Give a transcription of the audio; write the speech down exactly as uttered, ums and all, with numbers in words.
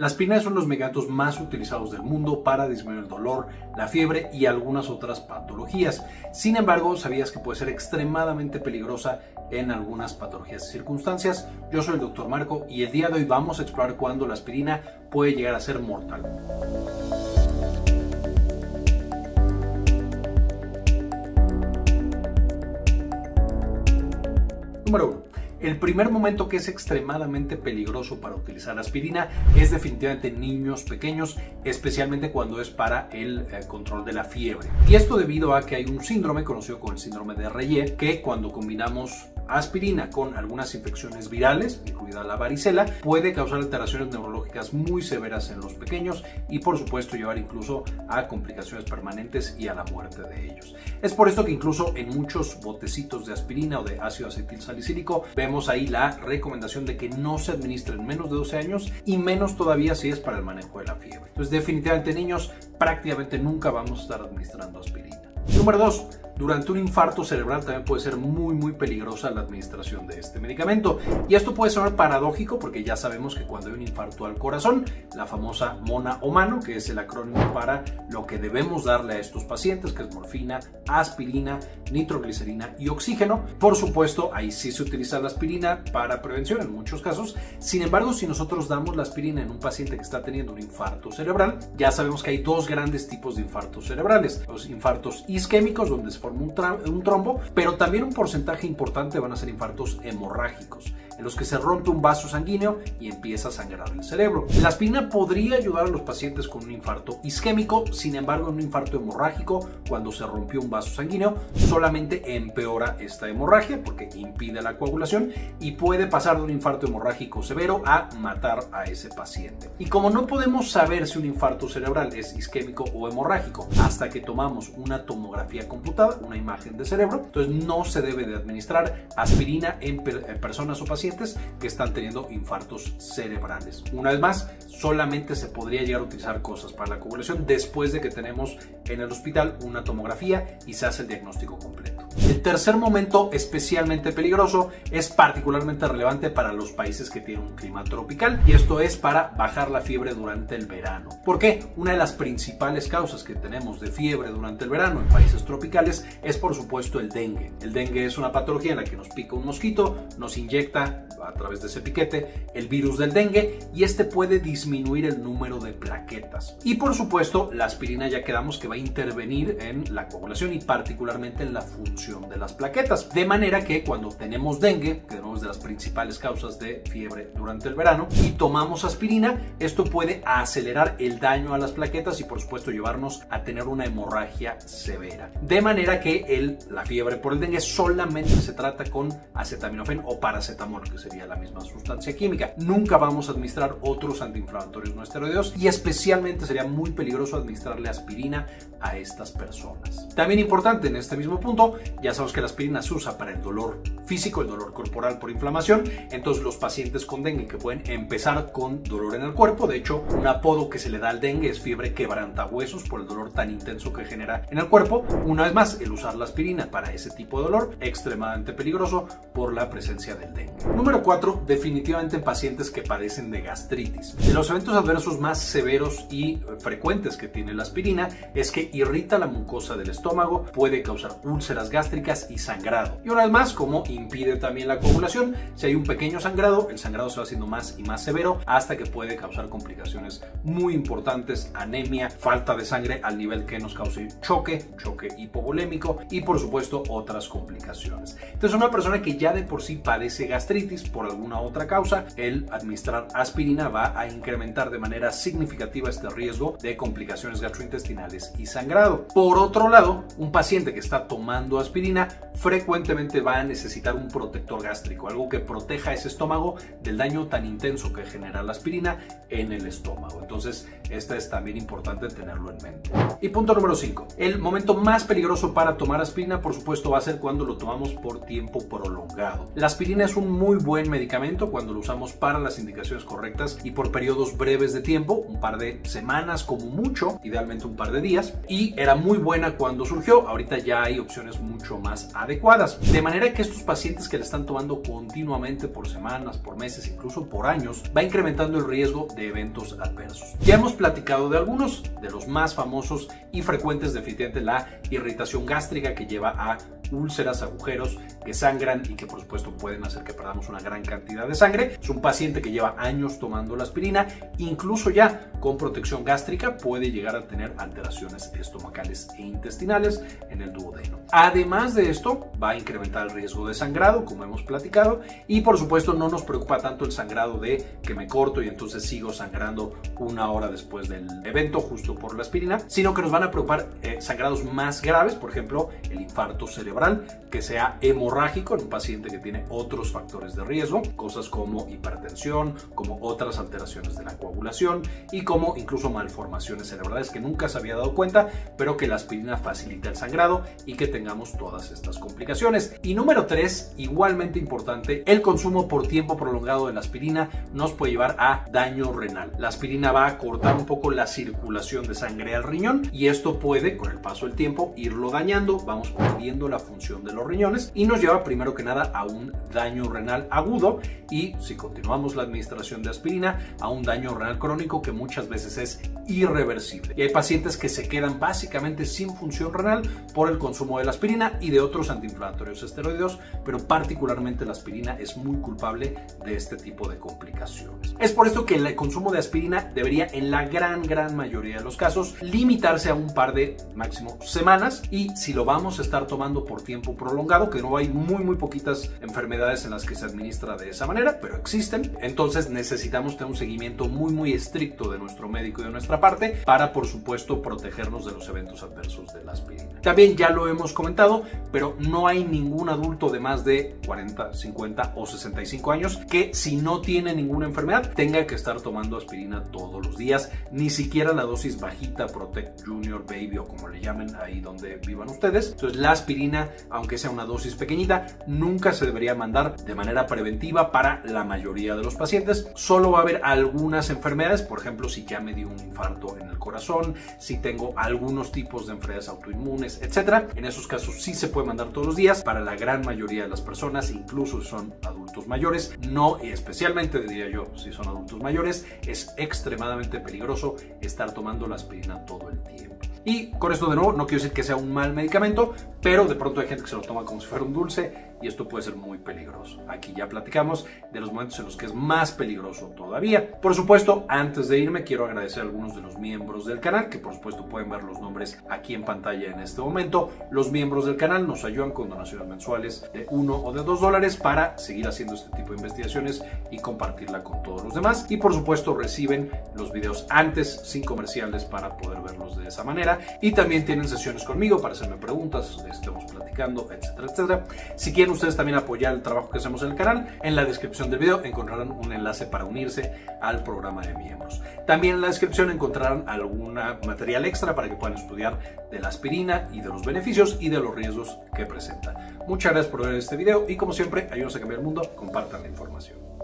La aspirina es uno de los medicamentos más utilizados del mundo para disminuir el dolor, la fiebre y algunas otras patologías. Sin embargo, ¿sabías que puede ser extremadamente peligrosa en algunas patologías y circunstancias? Yo soy el doctor Marco y el día de hoy vamos a explorar cuándo la aspirina puede llegar a ser mortal. Número uno. El primer momento que es extremadamente peligroso para utilizar aspirina es definitivamente en niños pequeños, especialmente cuando es para el eh, control de la fiebre. Y esto debido a que hay un síndrome conocido como el síndrome de Reye, que cuando combinamos aspirina con algunas infecciones virales, incluida la varicela, puede causar alteraciones neurológicas muy severas en los pequeños y por supuesto llevar incluso a complicaciones permanentes y a la muerte de ellos. Es por esto que incluso en muchos botecitos de aspirina o de ácido acetilsalicílico vemos ahí la recomendación de que no se administre en menos de doce años y menos todavía si es para el manejo de la fiebre. Entonces definitivamente niños prácticamente nunca vamos a estar administrando aspirina. Número dos. Durante un infarto cerebral también puede ser muy muy peligrosa la administración de este medicamento. Y esto puede sonar paradójico porque ya sabemos que cuando hay un infarto al corazón, la famosa MONA o MANO, que es el acrónimo para lo que debemos darle a estos pacientes, que es morfina, aspirina, nitroglicerina y oxígeno. Por supuesto, ahí sí se utiliza la aspirina para prevención en muchos casos. Sin embargo, si nosotros damos la aspirina en un paciente que está teniendo un infarto cerebral, ya sabemos que hay dos grandes tipos de infartos cerebrales. Los infartos isquémicos, donde se forma un, un trombo, pero también un porcentaje importante van a ser infartos hemorrágicos, en los que se rompe un vaso sanguíneo y empieza a sangrar el cerebro. La aspirina podría ayudar a los pacientes con un infarto isquémico, sin embargo en un infarto hemorrágico, cuando se rompió un vaso sanguíneo, solamente empeora esta hemorragia porque impide la coagulación y puede pasar de un infarto hemorrágico severo a matar a ese paciente. Y como no podemos saber si un infarto cerebral es isquémico o hemorrágico hasta que tomamos una tomografía computada, una imagen de cerebro, entonces no se debe de administrar aspirina en, per en personas o pacientes que están teniendo infartos cerebrales. Una vez más, solamente se podría llegar a utilizar cosas para la coagulación después de que tenemos en el hospital una tomografía y se hace el diagnóstico completo. El tercer momento especialmente peligroso es particularmente relevante para los países que tienen un clima tropical y esto es para bajar la fiebre durante el verano. ¿Por qué? Una de las principales causas que tenemos de fiebre durante el verano en países tropicales es por supuesto el dengue. El dengue es una patología en la que nos pica un mosquito, nos inyecta a través de ese piquete el virus del dengue y este puede disminuir el número de plaquetas. Y por supuesto la aspirina ya quedamos que va a intervenir en la coagulación y particularmente en la función de las plaquetas. De manera que cuando tenemos dengue, que es de las principales causas de fiebre durante el verano, y tomamos aspirina, esto puede acelerar el daño a las plaquetas y por supuesto llevarnos a tener una hemorragia severa. De manera que el, la fiebre por el dengue solamente se trata con acetaminofén o paracetamol, que sería la misma sustancia química. Nunca vamos a administrar otros antiinflamatorios no esteroideos y especialmente sería muy peligroso administrarle aspirina a estas personas. También importante en este mismo punto, ya sabemos que la aspirina se usa para el dolor físico, el dolor corporal por inflamación. Entonces los pacientes con dengue que pueden empezar con dolor en el cuerpo, de hecho un apodo que se le da al dengue es fiebre quebrantahuesos por el dolor tan intenso que genera en el cuerpo. Una vez más, el usar la aspirina para ese tipo de dolor extremadamente peligroso por la presencia del dengue. Número cuatro, definitivamente en pacientes que padecen de gastritis. De los eventos adversos más severos y frecuentes que tiene la aspirina es que irrita la mucosa del estómago, puede causar úlceras gástricas y sangrado. Y una vez más, como impide también la coagulación, si hay un pequeño sangrado, el sangrado se va haciendo más y más severo hasta que puede causar complicaciones muy importantes, anemia, falta de sangre al nivel que nos cause choque, choque hipovolémico y por supuesto otras complicaciones. Entonces una persona que ya de por sí padece gastritis por alguna otra causa, el administrar aspirina va a incrementar de manera significativa este riesgo de complicaciones gastrointestinales y sangrado. Por otro lado, un paciente que está tomando aspirina frecuentemente va a necesitar un protector gástrico, algo que proteja ese estómago del daño tan intenso que genera la aspirina en el estómago. Entonces, este es también importante tenerlo en mente. Y punto número cinco. El momento más peligroso para tomar aspirina, por supuesto, va a ser cuando lo tomamos por tiempo prolongado. La aspirina es un muy buen medicamento cuando lo usamos para las indicaciones correctas y por periodos breves de tiempo, un par de semanas como mucho, idealmente un par de días, y era muy buena cuando surgió. Ahorita ya hay opciones mucho más adecuadas. De manera que estos pacientes pacientes que la están tomando continuamente por semanas, por meses, incluso por años, va incrementando el riesgo de eventos adversos. Ya hemos platicado de algunos, de los más famosos y frecuentes, definitivamente la irritación gástrica, que lleva a úlceras, agujeros que sangran y que por supuesto pueden hacer que perdamos una gran cantidad de sangre. Es un paciente que lleva años tomando la aspirina, incluso ya con protección gástrica puede llegar a tener alteraciones estomacales e intestinales en el duodeno. Además de esto, va a incrementar el riesgo de sangrado, como hemos platicado, y por supuesto no nos preocupa tanto el sangrado de que me corto y entonces sigo sangrando una hora después del evento justo por la aspirina, sino que nos van a preocupar eh, sangrados más graves, por ejemplo el infarto cerebral, que sea hemorrágico en un paciente que tiene otros factores de riesgo, cosas como hipertensión, como otras alteraciones de la coagulación y como incluso malformaciones cerebrales que nunca se había dado cuenta, pero que la aspirina facilita el sangrado y que tengamos todas estas complicaciones. Y número tres, igualmente importante, el consumo por tiempo prolongado de la aspirina nos puede llevar a daño renal. La aspirina va a cortar un poco la circulación de sangre al riñón y esto puede, con el paso del tiempo, irlo dañando. Vamos perdiendo la función de los riñones y nos lleva primero que nada a un daño renal agudo y, si continuamos la administración de aspirina, a un daño renal crónico que muchas veces es irreversible. Y hay pacientes que se quedan básicamente sin función renal por el consumo de la aspirina y de otros antiinflamatorios esteroideos, pero particularmente la aspirina es muy culpable de este tipo de complicaciones. Es por esto que el consumo de aspirina debería, en la gran gran mayoría de los casos, limitarse a un par de máximo semanas, y si lo vamos a estar tomando por tiempo prolongado, que no hay muy muy poquitas enfermedades en las que se administra de esa manera, pero existen, entonces necesitamos tener un seguimiento muy muy estricto de nuestro médico y de nuestra parte para, por supuesto, protegernos de los eventos adversos de la aspirina. También ya lo hemos comentado, pero no hay ningún adulto de más de cuarenta, cincuenta o sesenta y cinco años que, si no tiene ninguna enfermedad, tenga que estar tomando aspirina todos los días, ni siquiera la dosis bajita, Protect Junior, Baby o como le llamen ahí donde vivan ustedes. Entonces la aspirina, aunque sea una dosis pequeñita, nunca se debería mandar de manera preventiva para la mayoría de los pacientes. Solo va a haber algunas enfermedades, por ejemplo, si ya me dio un infarto en el corazón, si tengo algunos tipos de enfermedades autoinmunes, etcétera. En esos casos sí se puede mandar todos los días. Para la gran mayoría de las personas, incluso si son adultos mayores, no, y especialmente diría yo si son adultos mayores, es extremadamente peligroso estar tomando la aspirina todo el tiempo. Y con esto, de nuevo, no quiero decir que sea un mal medicamento, pero de pronto hay gente que se lo toma como si fuera un dulce y esto puede ser muy peligroso. Aquí ya platicamos de los momentos en los que es más peligroso todavía. Por supuesto, antes de irme, quiero agradecer a algunos de los miembros del canal, que por supuesto pueden ver los nombres aquí en pantalla en este momento. Los miembros del canal nos ayudan con donaciones mensuales de uno o de dos dólares para seguir haciendo este tipo de investigaciones y compartirla con todos los demás. Y por supuesto reciben los videos antes, sin comerciales, para poder verlos de esa manera. Y también tienen sesiones conmigo para hacerme preguntas, estemos platicando, etcétera, etcétera. Si quieren ustedes también apoyar el trabajo que hacemos en el canal, en la descripción del video encontrarán un enlace para unirse al programa de miembros. También en la descripción encontrarán algún material extra para que puedan estudiar de la aspirina y de los beneficios y de los riesgos que presenta. Muchas gracias por ver este video y, como siempre, ayúdenos a cambiar el mundo, compartan la información.